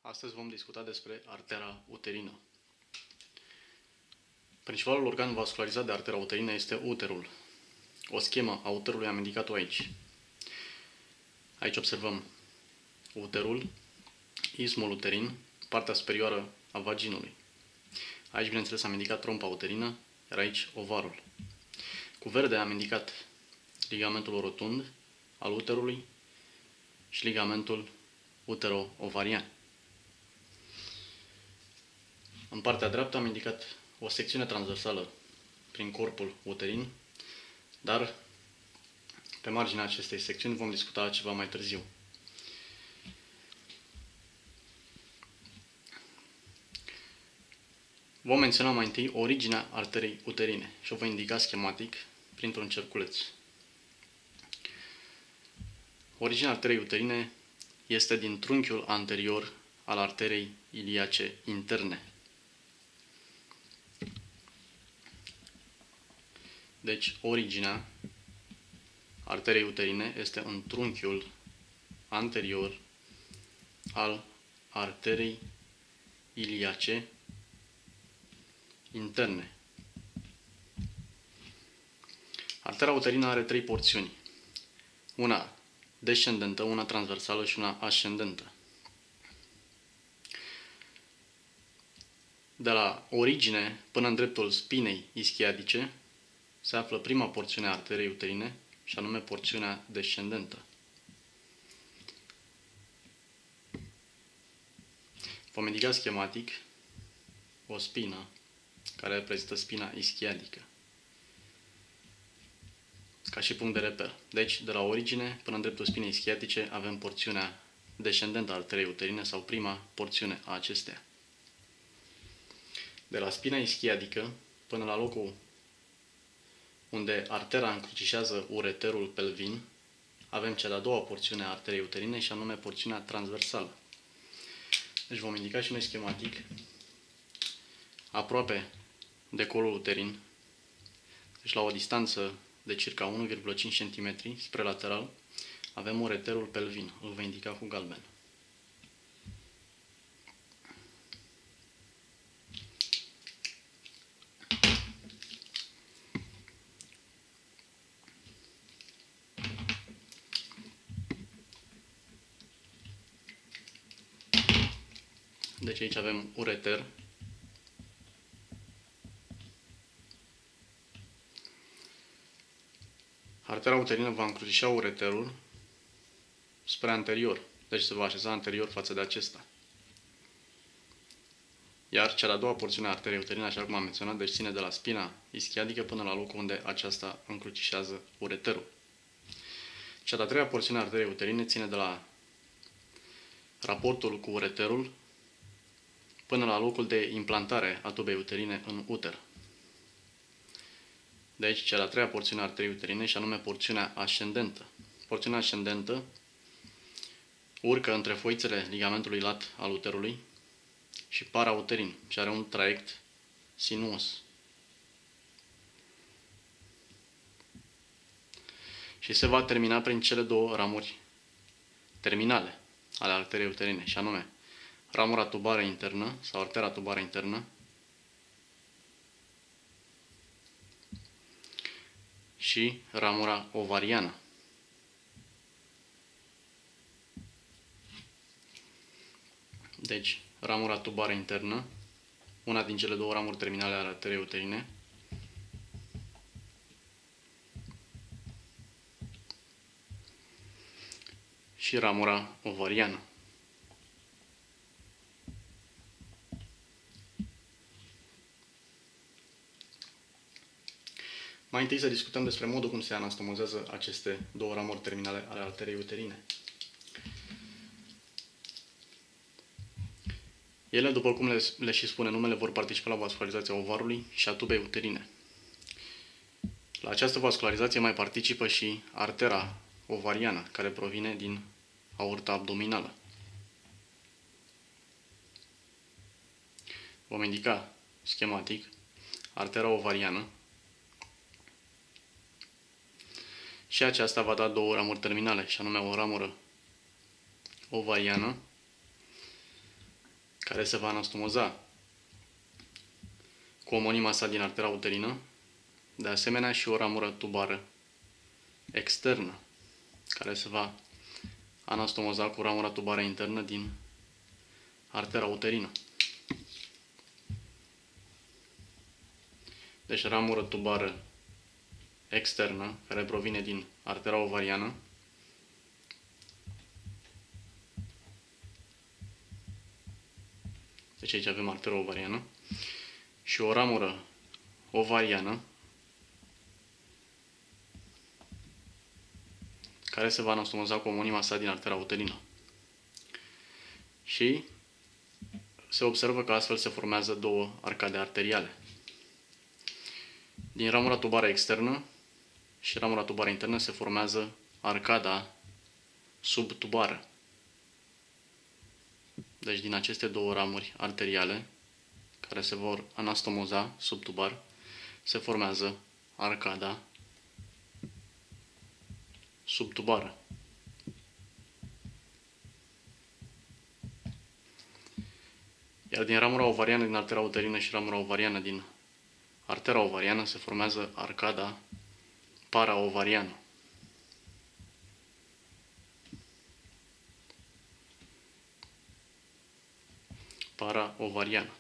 Astăzi vom discuta despre artera uterină. Principalul organ vascularizat de artera uterină este uterul. O schemă a uterului am indicat-o aici. Aici observăm uterul, ismul uterin, partea superioară a vaginului. Aici, bineînțeles, am indicat trompa uterină, iar aici ovarul. Cu verde am indicat ligamentul rotund al uterului și ligamentul utero-ovarian. În partea dreaptă am indicat o secțiune transversală prin corpul uterin, dar pe marginea acestei secțiuni vom discuta ceva mai târziu. Vom menționa mai întâi originea arterei uterine și o voi indica schematic printr-un cerculeț. Originea arterei uterine este din trunchiul anterior al arterei iliace interne. Deci, originea arterei uterine este în trunchiul anterior al arterei iliace interne. Artera uterină are trei porțiuni. Una descendentă, una transversală și una ascendentă. De la origine până în dreptul spinei ischiadice se află prima porțiune a arterei uterine, și anume porțiunea descendentă. Vom indica schematic o spină care reprezintă spina ischiadică, ca și punct de reper. Deci, de la origine până în dreptul spinei ischiadice avem porțiunea descendentă a arterei uterine sau prima porțiune a acesteia. De la spina ischiadică până la locul unde artera încrucișează ureterul pelvin, avem cea de-a doua porțiune a arterei uterine și anume porțiunea transversală. Deci vom indica și noi schematic aproape de colul uterin, deci la o distanță de circa 1,5 cm spre lateral, avem ureterul pelvin. Îl voi indica cu galben. Deci aici avem ureter. Artera uterină va încrucișa ureterul spre anterior, deci se va așeza anterior față de acesta. Iar cea de-a doua porțiune a arterei uterine, așa cum am menționat, deci ține de la spina ischiadică până la locul unde aceasta încrucișează ureterul. Cea de-a treia porțiune a arterei uterine ține de la raportul cu ureterul până la locul de implantare a tubei uterine în uter. Deci, cea de-a treia porțiune a arterei uterine, și anume porțiunea ascendentă. Porțiunea ascendentă urcă între foițele ligamentului lat al uterului și parauterin și are un traiect sinuos. Și se va termina prin cele două ramuri terminale ale arterei uterine, și anume ramura tubară internă sau artera tubară internă și ramura ovariană. Deci, ramura tubară internă, una din cele două ramuri terminale ale arterei uterine, și ramura ovariană. Mai întâi să discutăm despre modul cum se anastomozează aceste două ramuri terminale ale arterei uterine. Ele, după cum le și spune numele, vor participa la vascularizația ovarului și a tubei uterine. La această vascularizație mai participă și artera ovariană, care provine din aorta abdominală. Vom indica schematic artera ovariană și aceasta va da două ramuri terminale, și anume o ramură ovariană care se va anastomoza cu omonima sa din artera uterină, de asemenea și o ramură tubară externă, care se va anastomoza cu ramura tubară internă din artera uterină. Deci ramură tubară externă, care provine din artera ovariană, deci aici avem artera ovariană, și o ramură ovariană, care se va anastomoza cu omonima sa din artera uterină. Și se observă că astfel se formează două arcade arteriale. Din ramura tubară externă și ramura tubară internă se formează arcada subtubară. Deci din aceste două ramuri arteriale, care se vor anastomoza subtubar, se formează arcada subtubară. Iar din ramura ovariană din artera uterină și ramura ovariană din artera ovariană se formează arcada paraovariană. Paraovariană.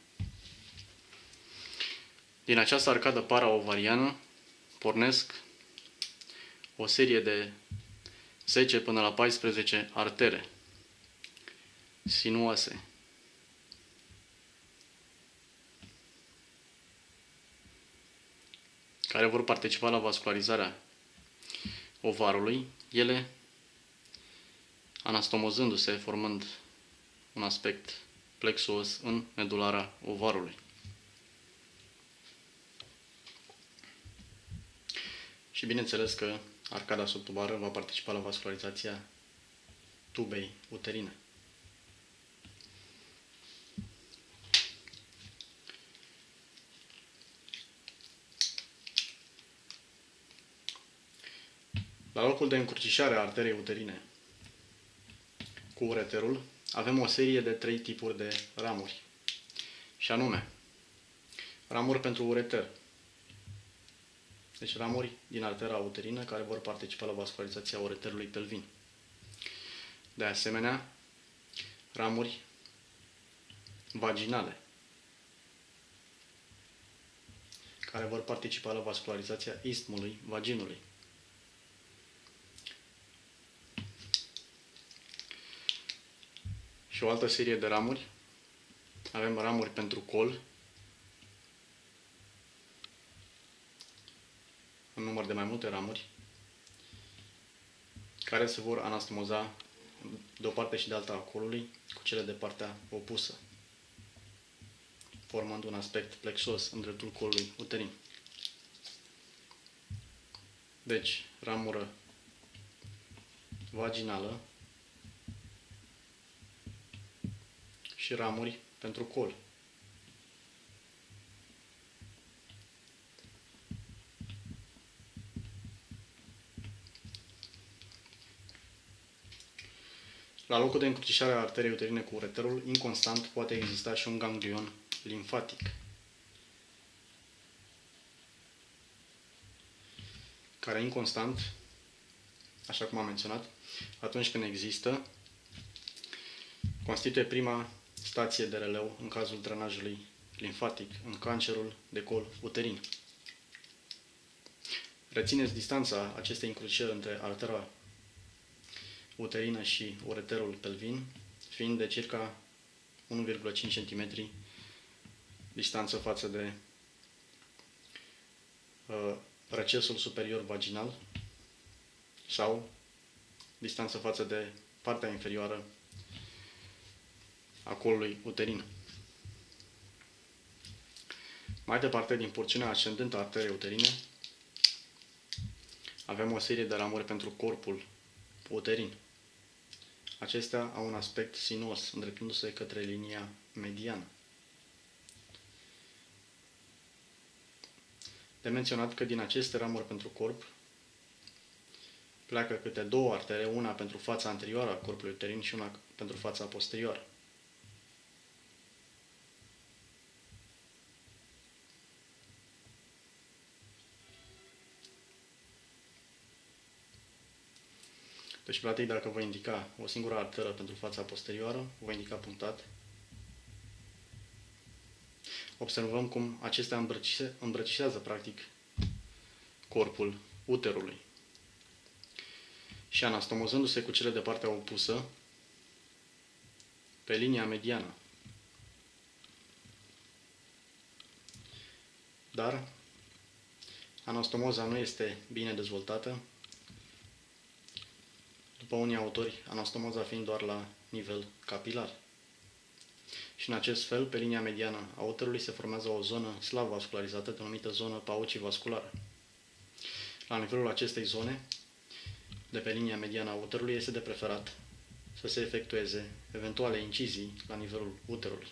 Din această arcadă paraovariană pornesc o serie de 10 până la 14 artere sinuoase, care vor participa la vascularizarea ovarului, ele anastomozându-se, formând un aspect plexuos în medulara ovarului. Și bineînțeles că arcada subtubară va participa la vascularizația tubei uterine. La locul de încrucișare a arterei uterine cu ureterul avem o serie de 3 tipuri de ramuri, și anume ramuri pentru ureter, deci ramuri din artera uterină care vor participa la vascularizația ureterului pelvin. De asemenea, ramuri vaginale, care vor participa la vascularizația isthmului vaginului. Și o altă serie de ramuri, avem ramuri pentru col, în număr de mai multe ramuri, care se vor anastomoza de o parte și de alta a colului cu cele de partea opusă, formând un aspect plexos în dreptul colului uterin. Deci, ramură vaginală și ramuri pentru col. La locul de încrucișare a arterei uterine cu ureterul, inconstant, poate exista și un ganglion limfatic, care inconstant, așa cum am menționat, atunci când există, constituie prima stație de releu în cazul drenajului limfatic în cancerul de col uterin. Rețineți distanța acestei încrucișări între artera uterină și ureterul pelvin, fiind de circa 1,5 cm distanță față de recesul superior vaginal sau distanță față de partea inferioară a colului uterin. Mai departe, din porțiunea ascendentă a arterei uterine, avem o serie de ramuri pentru corpul uterin. Acestea au un aspect sinuos, îndreptându-se către linia mediană. De menționat că din aceste ramuri pentru corp pleacă câte două artere, una pentru fața anterioară a corpului uterin și una pentru fața posterioară. Deci, practic, dacă voi indica o singură arteră pentru fața posterioară, voi indica punctat. Observăm cum acestea îmbrățișează, practic, corpul uterului. Și anastomozându-se cu cele de partea opusă, pe linia mediană. Dar anastomoza nu este bine dezvoltată. După unii autori, anastomoza fiind doar la nivel capilar. Și în acest fel, pe linia mediană a uterului se formează o zonă slab vascularizată, denumită zonă paucivasculară. La nivelul acestei zone, de pe linia mediană a uterului, este de preferat să se efectueze eventuale incizii la nivelul uterului.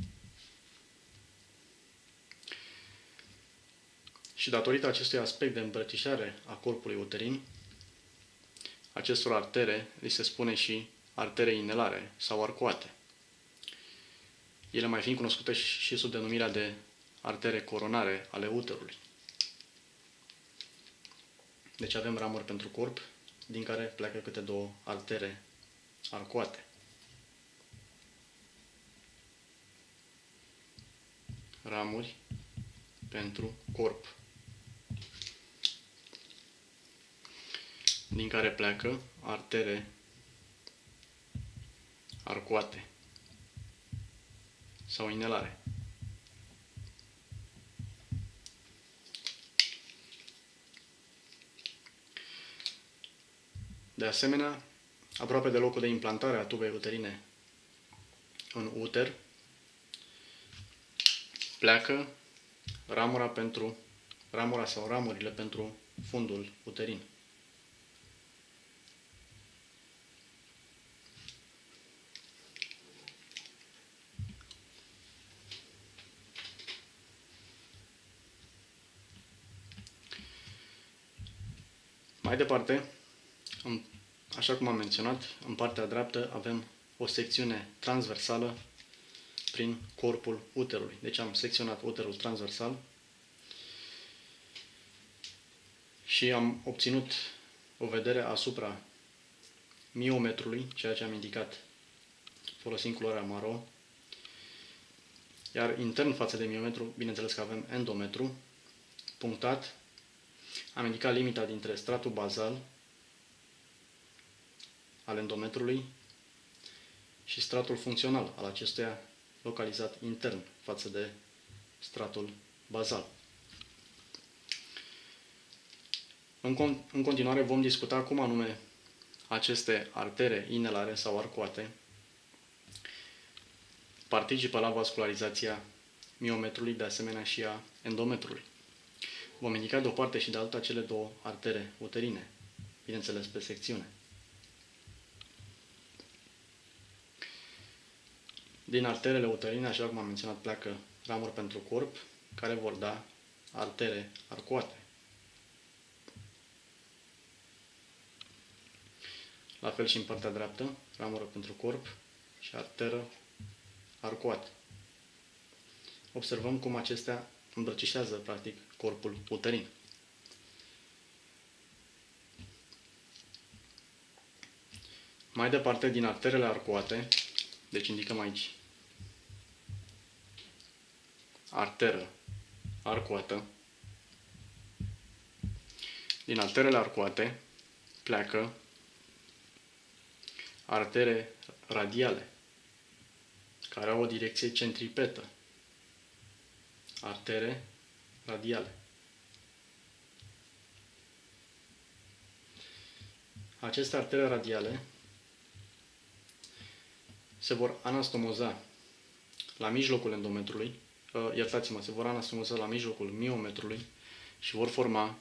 Și datorită acestui aspect de îmbrățișare a corpului uterin, acestor artere li se spune și artere inelare sau arcuate. Ele mai fiind cunoscute și sub denumirea de artere coronare ale uterului. Deci avem ramuri pentru corp, din care pleacă câte două artere arcuate. Ramuri pentru corp, din care pleacă artere arcuate sau inelare. De asemenea, aproape de locul de implantare a tubei uterine în uter, pleacă ramura sau ramurile pentru fundul uterin. Mai departe, așa cum am menționat, în partea dreaptă avem o secțiune transversală prin corpul uterului. Deci am secționat uterul transversal și am obținut o vedere asupra miometrului, ceea ce am indicat folosind culoarea maro. Iar intern față de miometru, bineînțeles că avem endometru, punctat. Am indicat limita dintre stratul bazal al endometrului și stratul funcțional al acestuia, localizat intern față de stratul bazal. În continuare vom discuta cum anume aceste artere inelare sau arcuate participă la vascularizația miometrului, de asemenea și a endometrului. Vom indica de o parte și de alta cele două artere uterine, bineînțeles pe secțiune. Din arterele uterine, așa cum am menționat, pleacă ramuri pentru corp, care vor da artere arcuate. La fel și în partea dreaptă, ramură pentru corp și arteră arcuată. Observăm cum acestea îmbrățișează, practic, corpul uterin. Mai departe, din arterele arcuate, deci indicăm aici arteră arcuată. Din arterele arcuate pleacă artere radiale, care au o direcție centripetă. Artere radiale. Aceste artere radiale se vor anastomoza la mijlocul endometrului, se vor anastomoza la mijlocul miometrului și vor forma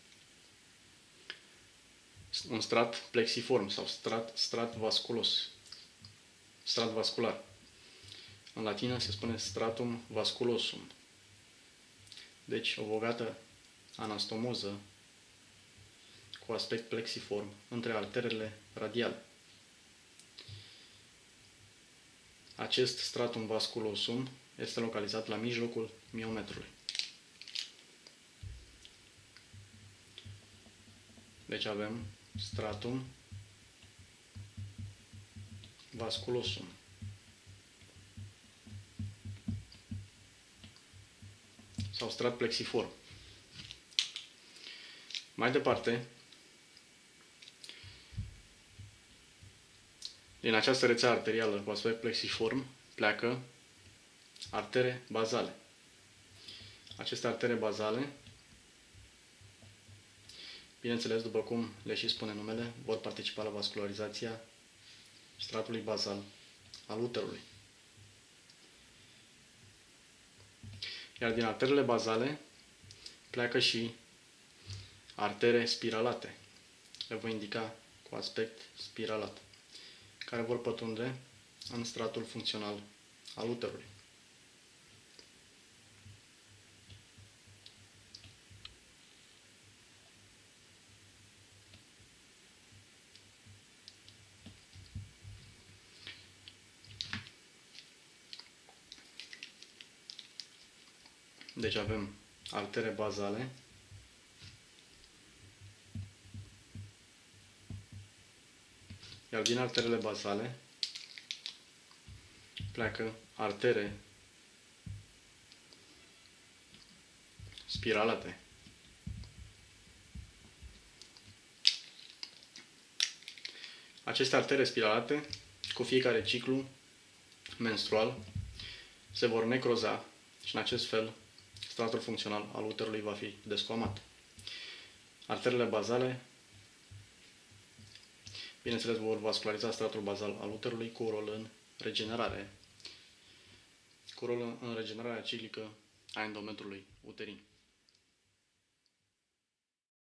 un strat plexiform sau strat vasculos, strat vascular. În latină se spune stratum vasculosum. Deci o bogată anastomoză cu aspect plexiform între arterele radiale. Acest stratum vasculosum este localizat la mijlocul miometrului. Deci avem stratum vasculosum. Sau strat plexiform. Mai departe, din această rețea arterială cu aspect plexiform pleacă artere bazale. Aceste artere bazale, bineînțeles, după cum le și spune numele, vor participa la vascularizația stratului bazal al uterului. Iar din arterele bazale pleacă și artere spiralate. Le voi indica cu aspect spiralat, care vor pătrunde în stratul funcțional al uterului. Deci avem artere bazale, iar din arterele bazale pleacă artere spiralate. Aceste artere spiralate, cu fiecare ciclu menstrual, se vor necroza și în acest fel stratul funcțional al uterului va fi descoamat. Arterele bazale, bineînțeles, vor vasculariza stratul bazal al uterului cu rol în regenerare, cu rol în regenerarea ciclică a endometrului uterin.